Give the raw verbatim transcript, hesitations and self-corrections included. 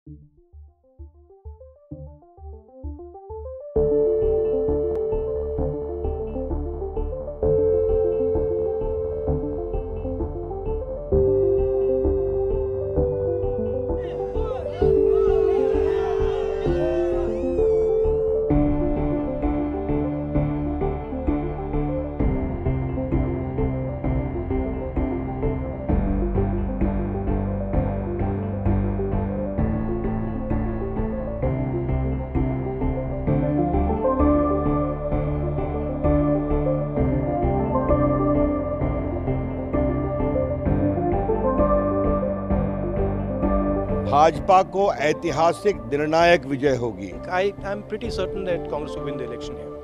भाजपा को ऐतिहासिक निर्णायक विजय होगी। I am pretty certain that Congress will win the election here.